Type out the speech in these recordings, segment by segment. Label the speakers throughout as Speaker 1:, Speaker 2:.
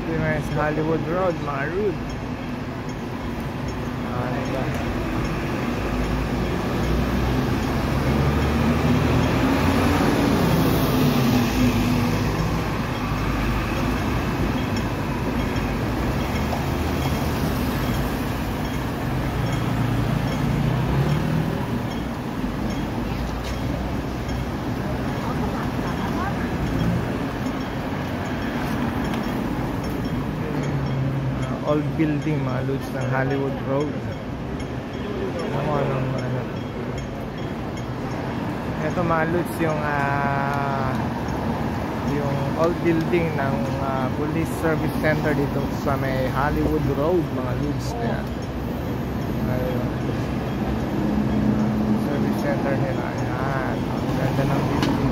Speaker 1: Dito nga sa Hollywood Road, mga rude. Diba? Old building, mga lods, ng Hollywood Road. Ito, mga lods, yung old building ng police service center dito sa may Hollywood Road, mga lods. Kaya service center nila. Ayan, ang ganda ng building.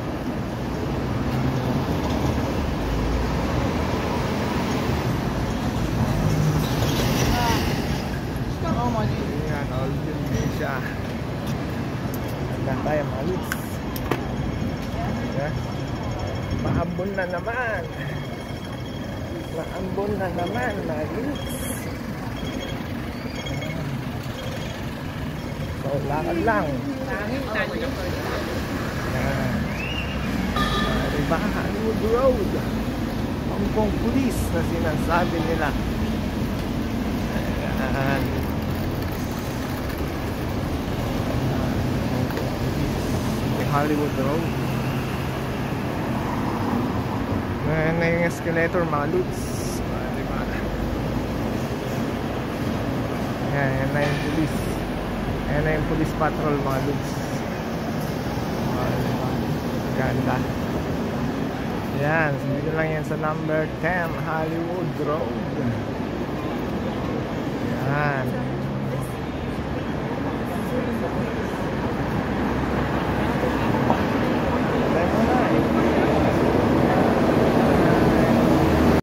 Speaker 1: Ayan, old building siya. Ganda tayo, mga lods. Maambon na naman. Maambon na naman, mga lods. So, lakad lang. Diba, Hollywood Road, Hong Kong Police na sinasabi nila. Ayan. Hollywood Road. Ayan na yung escalator, mga lods. Diba? Ayan na yung police. Ayan na yung police patrol, mga lods. Diba? Ganda. Ayan, dito lang yan sa number 10 Hollywood Road.